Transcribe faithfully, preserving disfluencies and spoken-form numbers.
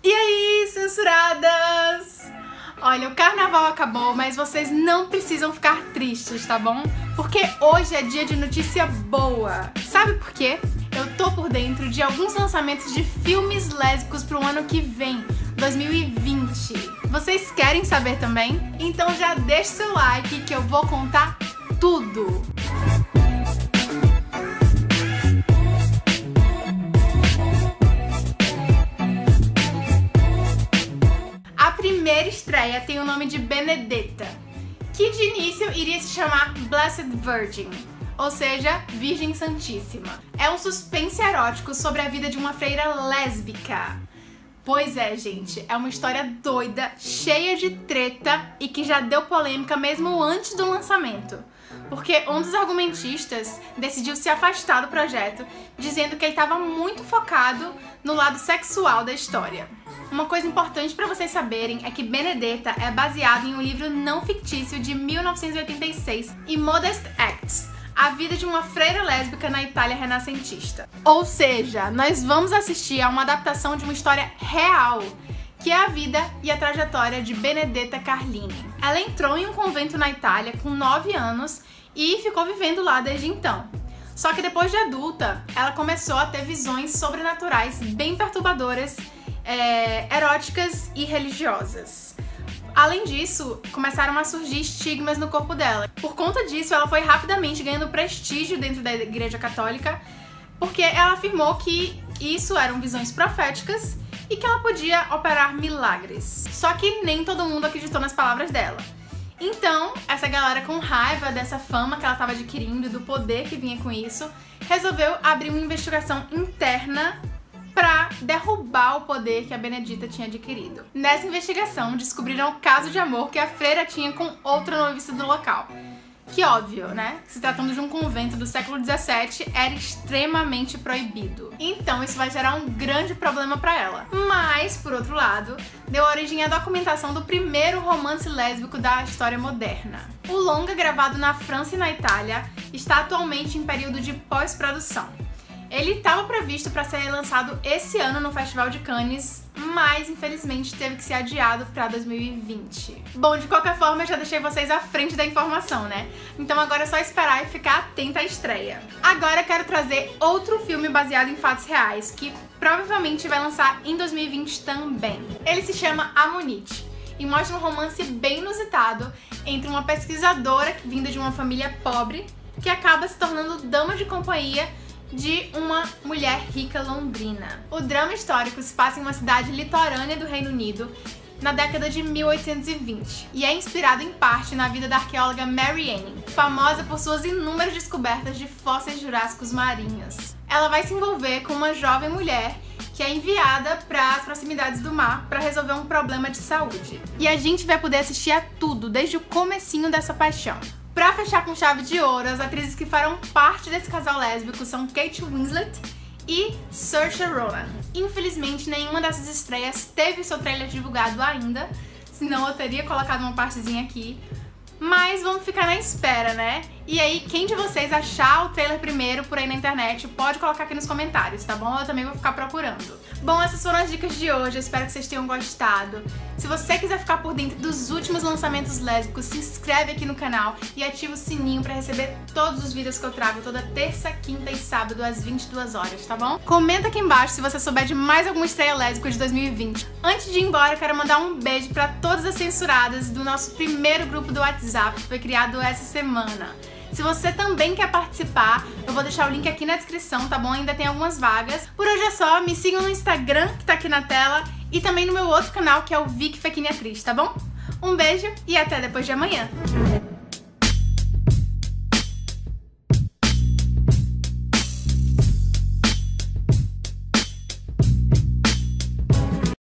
E aí, censuradas? Olha, o carnaval acabou, mas vocês não precisam ficar tristes, tá bom? Porque hoje é dia de notícia boa. Sabe por quê? Eu tô por dentro de alguns lançamentos de filmes lésbicos pro ano que vem, dois mil e vinte. Vocês querem saber também? Então já deixa seu like que eu vou contar tudo! A primeira estreia tem o nome de Benedetta, que de início iria se chamar Blessed Virgin, ou seja, Virgem Santíssima. É um suspense erótico sobre a vida de uma freira lésbica. Pois é, gente, é uma história doida, cheia de treta e que já deu polêmica mesmo antes do lançamento. Porque um dos argumentistas decidiu se afastar do projeto, dizendo que ele estava muito focado no lado sexual da história. Uma coisa importante para vocês saberem é que Benedetta é baseado em um livro não fictício de mil novecentos e oitenta e seis, Immodest Acts, a vida de uma freira lésbica na Itália renascentista. Ou seja, nós vamos assistir a uma adaptação de uma história real, que é a vida e a trajetória de Benedetta Carlini. Ela entrou em um convento na Itália com nove anos e ficou vivendo lá desde então. Só que depois de adulta, ela começou a ter visões sobrenaturais bem perturbadoras, é, eróticas e religiosas. Além disso, começaram a surgir estigmas no corpo dela. Por conta disso, ela foi rapidamente ganhando prestígio dentro da Igreja Católica, porque ela afirmou que isso eram visões proféticas e que ela podia operar milagres. Só que nem todo mundo acreditou nas palavras dela. Então, essa galera, com raiva dessa fama que ela estava adquirindo e do poder que vinha com isso, resolveu abrir uma investigação interna para derrubar o poder que a Benedetta tinha adquirido. Nessa investigação, descobriram o caso de amor que a freira tinha com outra noviça do local. Que óbvio, né? Se tratando de um convento do século dezessete, era extremamente proibido. Então isso vai gerar um grande problema para ela. Mas, por outro lado, deu origem à documentação do primeiro romance lésbico da história moderna. O longa, gravado na França e na Itália, está atualmente em período de pós-produção. Ele estava previsto para ser lançado esse ano no Festival de Cannes, mas infelizmente teve que ser adiado para dois mil e vinte. Bom, de qualquer forma eu já deixei vocês à frente da informação, né? Então agora é só esperar e ficar atenta à estreia. Agora eu quero trazer outro filme baseado em fatos reais, que provavelmente vai lançar em dois mil e vinte também. Ele se chama Amonite e mostra um romance bem inusitado entre uma pesquisadora vinda de uma família pobre que acaba se tornando dama de companhia de uma mulher rica londrina. O drama histórico se passa em uma cidade litorânea do Reino Unido na década de mil oitocentos e vinte e é inspirado em parte na vida da arqueóloga Mary Anning, famosa por suas inúmeras descobertas de fósseis jurássicos marinhos. Ela vai se envolver com uma jovem mulher que é enviada para as proximidades do mar para resolver um problema de saúde. E a gente vai poder assistir a tudo desde o comecinho dessa paixão. Pra fechar com chave de ouro, as atrizes que farão parte desse casal lésbico são Kate Winslet e Saoirse Ronan. Infelizmente, nenhuma dessas estreias teve seu trailer divulgado ainda, senão eu teria colocado uma partezinha aqui. Mas vamos ficar na espera, né? E aí, quem de vocês achar o trailer primeiro por aí na internet, pode colocar aqui nos comentários, tá bom? Eu também vou ficar procurando. Bom, essas foram as dicas de hoje, eu espero que vocês tenham gostado. Se você quiser ficar por dentro dos últimos lançamentos lésbicos, se inscreve aqui no canal e ativa o sininho pra receber todos os vídeos que eu trago toda terça, quinta e sábado às vinte e duas horas, tá bom? Comenta aqui embaixo se você souber de mais alguma estreia lésbica de dois mil e vinte. Antes de ir embora, eu quero mandar um beijo pra todas as censuradas do nosso primeiro grupo do WhatsApp, que foi criado essa semana. Se você também quer participar, eu vou deixar o link aqui na descrição, tá bom? Ainda tem algumas vagas. Por hoje é só, me sigam no Instagram, que tá aqui na tela, e também no meu outro canal, que é o Vicky Fekini Atriz, tá bom? Um beijo e até depois de amanhã!